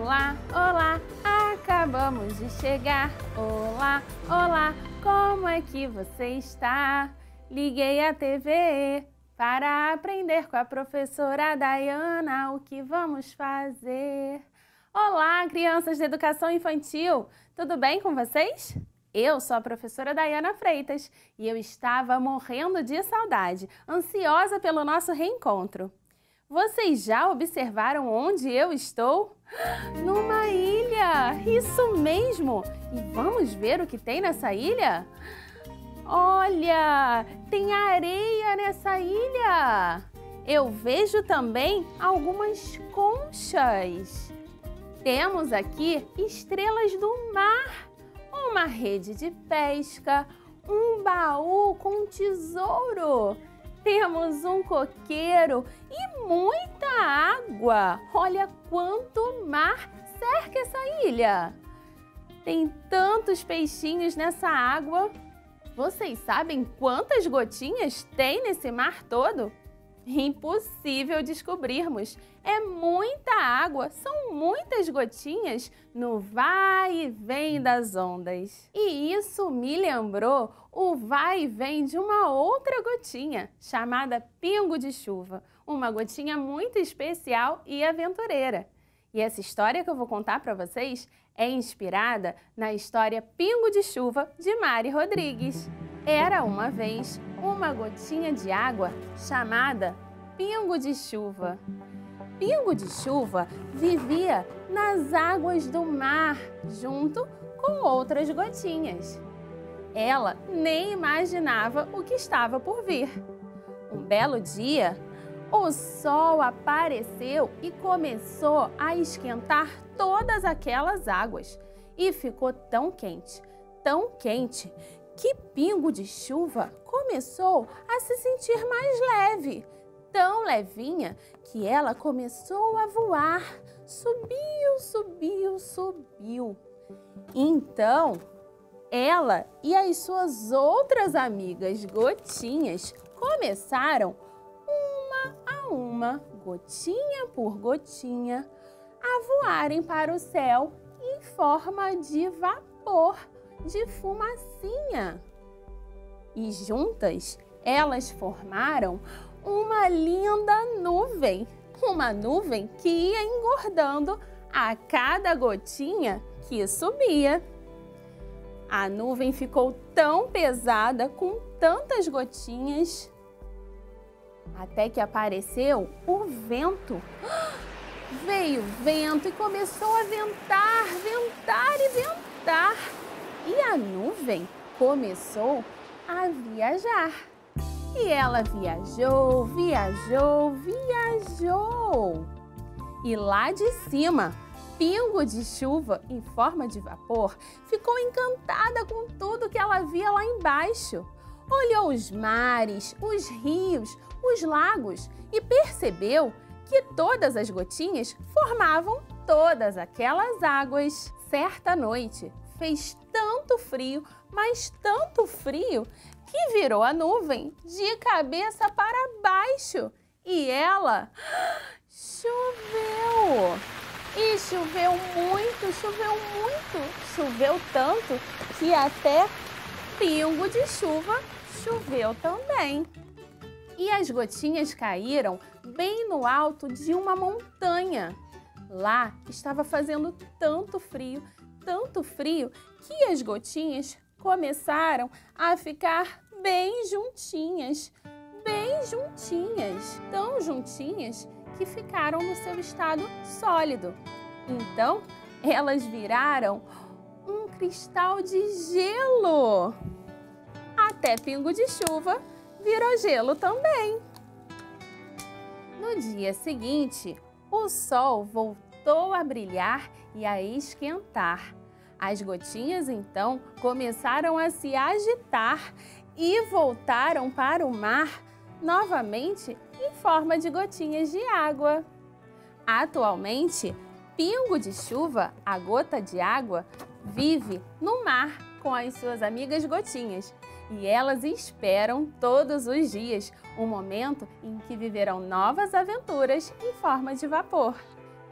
Olá, olá, acabamos de chegar. Olá, olá, como é que você está? Liguei a TV para aprender com a professora Dayana o que vamos fazer. Olá, crianças de educação infantil, tudo bem com vocês? Eu sou a professora Dayana Freitas e eu estava morrendo de saudade, ansiosa pelo nosso reencontro. Vocês já observaram onde eu estou? Numa ilha! Isso mesmo! E vamos ver o que tem nessa ilha? Olha, tem areia nessa ilha! Eu vejo também algumas conchas. Temos aqui estrelas do mar, uma rede de pesca, um baú com tesouro. Temos um coqueiro e muita água. Olha quanto mar cerca essa ilha. Tem tantos peixinhos nessa água. Vocês sabem quantas gotinhas tem nesse mar todo? Impossível descobrirmos. É muita água, são muitas gotinhas no vai e vem das ondas. E isso me lembrou o vai e vem de uma outra gotinha, chamada pingo de chuva. Uma gotinha muito especial e aventureira. E essa história que eu vou contar para vocês é inspirada na história Pingo de Chuva, de Mari Rodrigues. Era uma vez uma gotinha de água chamada Pingo de Chuva. Pingo de Chuva vivia nas águas do mar, junto com outras gotinhas. Ela nem imaginava o que estava por vir. Um belo dia, o sol apareceu e começou a esquentar todas aquelas águas. E ficou tão quente, que Pingo de Chuva começou a se sentir mais leve. Tão levinha que ela começou a voar. Subiu, subiu, subiu. Então, ela e as suas outras amigas gotinhas começaram, uma a uma, gotinha por gotinha, a voarem para o céu em forma de vapor, de fumacinha. E juntas, elas formaram uma linda nuvem, uma nuvem que ia engordando a cada gotinha que subia. A nuvem ficou tão pesada com tantas gotinhas, até que apareceu o vento. Veio vento e começou a ventar, ventar e ventar. E a nuvem começou a viajar. E ela viajou, viajou, viajou. E lá de cima, Pingo de Chuva, em forma de vapor, ficou encantada com tudo que ela via lá embaixo. Olhou os mares, os rios, os lagos e percebeu que todas as gotinhas formavam todas aquelas águas. Certa noite, fez tanto frio, mas tanto frio, que virou a nuvem de cabeça para baixo e ela choveu. E choveu muito, choveu tanto que até Pingo de Chuva choveu também. E as gotinhas caíram bem no alto de uma montanha. Lá estava fazendo tanto frio, que as gotinhas começaram a ficar bem juntinhas, tão juntinhas que ficaram no seu estado sólido. Então, elas viraram um cristal de gelo. Até Pingo de Chuva virou gelo também. No dia seguinte, o sol voltou a brilhar e a esquentar. As gotinhas, então, começaram a se agitar e voltaram para o mar novamente em forma de gotinhas de água. Atualmente, Pingo de Chuva, a gota de água, vive no mar com as suas amigas gotinhas e elas esperam todos os dias o momento em que viverão novas aventuras em forma de vapor.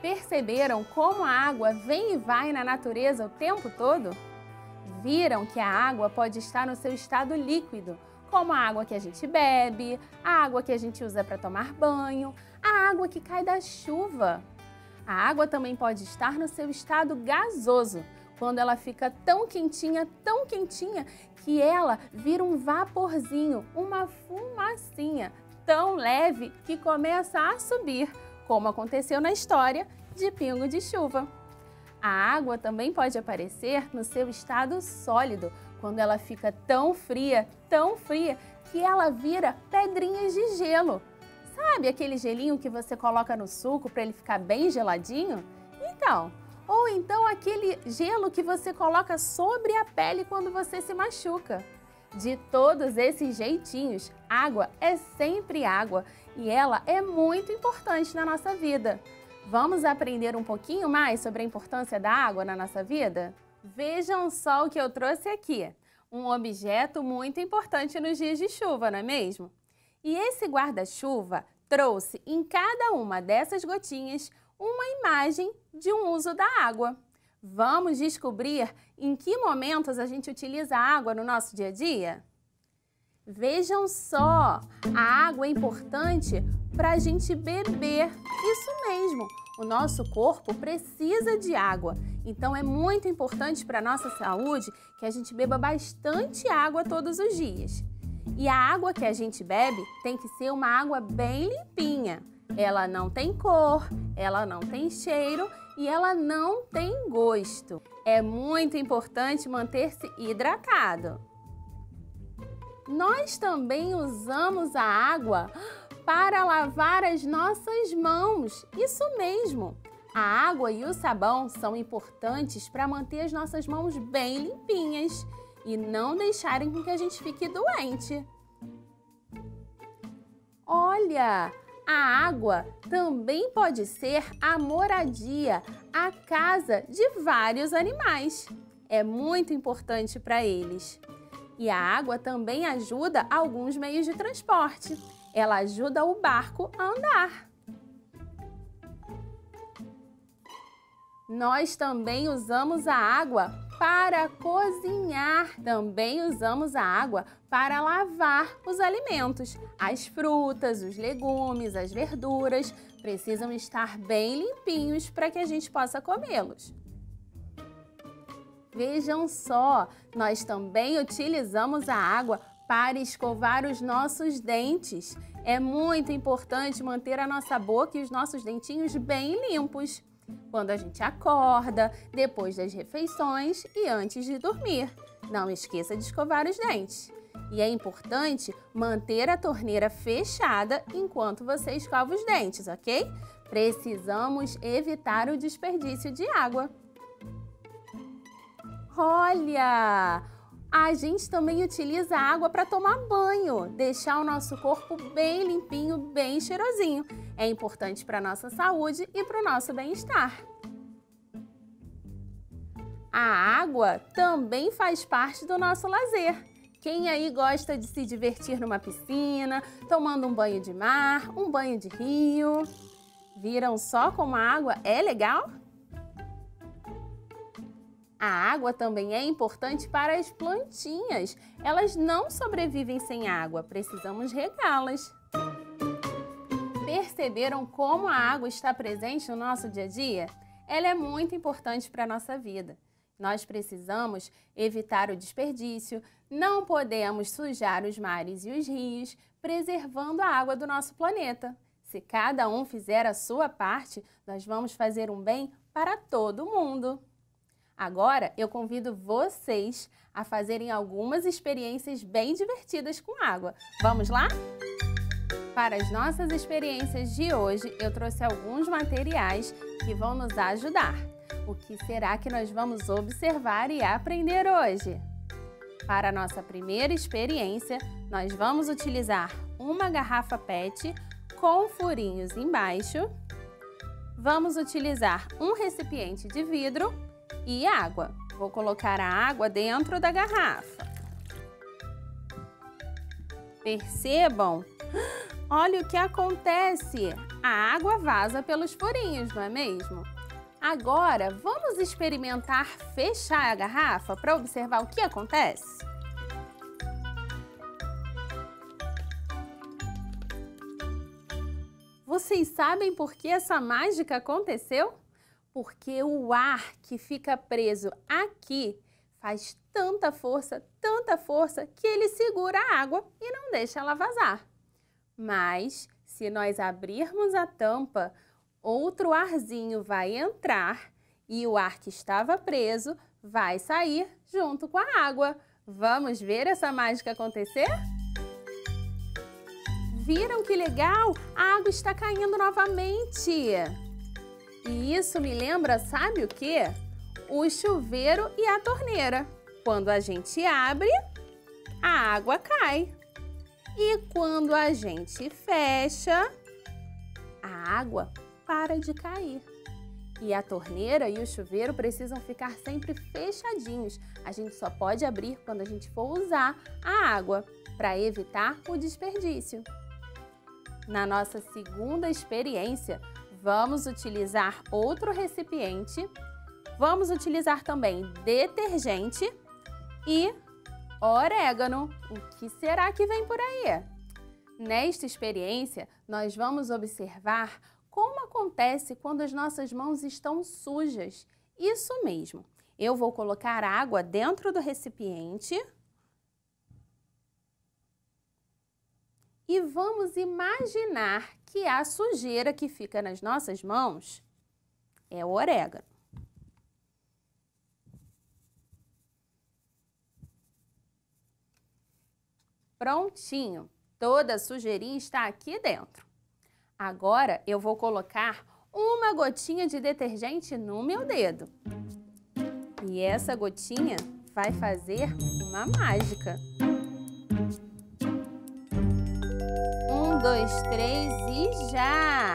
Perceberam como a água vem e vai na natureza o tempo todo? Viram que a água pode estar no seu estado líquido, como a água que a gente bebe, a água que a gente usa para tomar banho, a água que cai da chuva. A água também pode estar no seu estado gasoso, quando ela fica tão quentinha, que ela vira um vaporzinho, uma fumacinha tão leve que começa a subir, como aconteceu na história de Pingo de Chuva. A água também pode aparecer no seu estado sólido, quando ela fica tão fria, que ela vira pedrinhas de gelo. Sabe aquele gelinho que você coloca no suco para ele ficar bem geladinho? Ou então aquele gelo que você coloca sobre a pele quando você se machuca. De todos esses jeitinhos, água é sempre água e ela é muito importante na nossa vida. Vamos aprender um pouquinho mais sobre a importância da água na nossa vida? Vejam só o que eu trouxe aqui. Um objeto muito importante nos dias de chuva, não é mesmo? E esse guarda-chuva trouxe em cada uma dessas gotinhas uma imagem de um uso da água. Vamos descobrir em que momentos a gente utiliza a água no nosso dia a dia? Vejam só, a água é importante para a gente beber. Isso mesmo, o nosso corpo precisa de água. Então é muito importante para a nossa saúde que a gente beba bastante água todos os dias. E a água que a gente bebe tem que ser uma água bem limpinha. Ela não tem cor, ela não tem cheiro e ela não tem gosto. É muito importante manter-se hidratado. Nós também usamos a água para lavar as nossas mãos. Isso mesmo! A água e o sabão são importantes para manter as nossas mãos bem limpinhas e não deixarem com que a gente fique doente. Olha! A água também pode ser a moradia, a casa de vários animais. É muito importante para eles. E a água também ajuda alguns meios de transporte. Ela ajuda o barco a andar. Nós também usamos a água para cozinhar. Também usamos a água para lavar os alimentos. As frutas, os legumes, as verduras precisam estar bem limpinhos para que a gente possa comê-los. Vejam só, nós também utilizamos a água para escovar os nossos dentes. É muito importante manter a nossa boca e os nossos dentinhos bem limpos. Quando a gente acorda, depois das refeições e antes de dormir. Não esqueça de escovar os dentes. E é importante manter a torneira fechada enquanto você escova os dentes, ok? Precisamos evitar o desperdício de água. Olha! A gente também utiliza a água para tomar banho, deixar o nosso corpo bem limpinho, bem cheirosinho. É importante para a nossa saúde e para o nosso bem-estar. A água também faz parte do nosso lazer. Quem aí gosta de se divertir numa piscina, tomando um banho de mar, um banho de rio? Viram só como a água é legal? A água também é importante para as plantinhas. Elas não sobrevivem sem água, precisamos regá-las. Perceberam como a água está presente no nosso dia a dia? Ela é muito importante para a nossa vida. Nós precisamos evitar o desperdício, não podemos sujar os mares e os rios, preservando a água do nosso planeta. Se cada um fizer a sua parte, nós vamos fazer um bem para todo mundo. Agora, eu convido vocês a fazerem algumas experiências bem divertidas com água. Vamos lá? Para as nossas experiências de hoje, eu trouxe alguns materiais que vão nos ajudar. O que será que nós vamos observar e aprender hoje? Para a nossa primeira experiência, nós vamos utilizar uma garrafa PET com furinhos embaixo. Vamos utilizar um recipiente de vidro e água. Vou colocar a água dentro da garrafa. Percebam olha o que acontece. A água vaza pelos furinhos, não é mesmo? Agora, vamos experimentar fechar a garrafa para observar o que acontece? Vocês sabem por que essa mágica aconteceu? Porque o ar que fica preso aqui faz tanta força, que ele segura a água e não deixa ela vazar. Mas, se nós abrirmos a tampa, outro arzinho vai entrar e o ar que estava preso vai sair junto com a água. Vamos ver essa mágica acontecer? Viram que legal? A água está caindo novamente. E isso me lembra, sabe o quê? O chuveiro e a torneira. Quando a gente abre, a água cai. E quando a gente fecha, a água para de cair. E a torneira e o chuveiro precisam ficar sempre fechadinhos. A gente só pode abrir quando a gente for usar a água, para evitar o desperdício. Na nossa segunda experiência, vamos utilizar outro recipiente, vamos utilizar também detergente e orégano. O que será que vem por aí? Nesta experiência, nós vamos observar como acontece quando as nossas mãos estão sujas. Isso mesmo. Eu vou colocar água dentro do recipiente e vamos imaginar que a sujeira que fica nas nossas mãos é o orégano. Prontinho, toda a sujeirinha está aqui dentro. Agora eu vou colocar uma gotinha de detergente no meu dedo. E essa gotinha vai fazer uma mágica. 1, 2, 3 e já!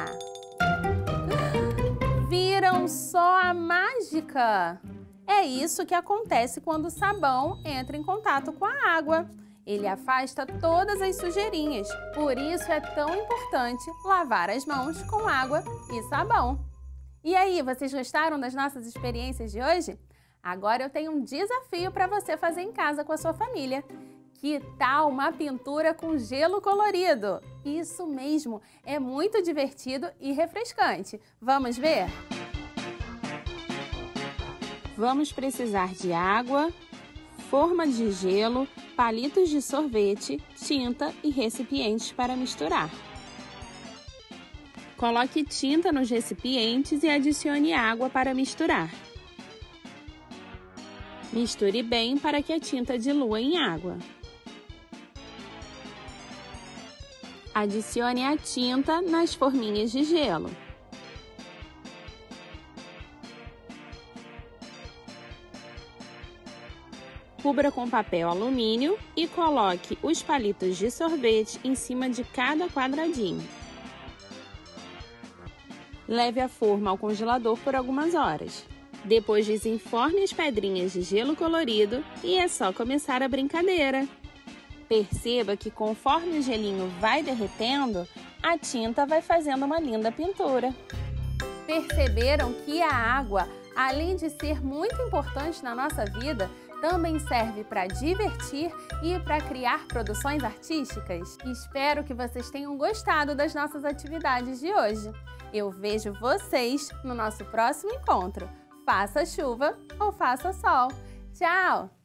Viram só a mágica? É isso que acontece quando o sabão entra em contato com a água. Ele afasta todas as sujeirinhas. Por isso é tão importante lavar as mãos com água e sabão. E aí, vocês gostaram das nossas experiências de hoje? Agora eu tenho um desafio para você fazer em casa com a sua família. Que tal uma pintura com gelo colorido? Isso mesmo, é muito divertido e refrescante. Vamos ver? Vamos precisar de água, forma de gelo, palitos de sorvete, tinta e recipientes para misturar. Coloque tinta nos recipientes e adicione água para misturar. Misture bem para que a tinta dilua em água. Adicione a tinta nas forminhas de gelo. Cubra com papel alumínio e coloque os palitos de sorvete em cima de cada quadradinho. Leve a forma ao congelador por algumas horas. Depois desenforme as pedrinhas de gelo colorido e é só começar a brincadeira. Perceba que conforme o gelinho vai derretendo, a tinta vai fazendo uma linda pintura. Perceberam que a água, além de ser muito importante na nossa vida, também serve para divertir e para criar produções artísticas? Espero que vocês tenham gostado das nossas atividades de hoje. Eu vejo vocês no nosso próximo encontro. Faça chuva ou faça sol. Tchau!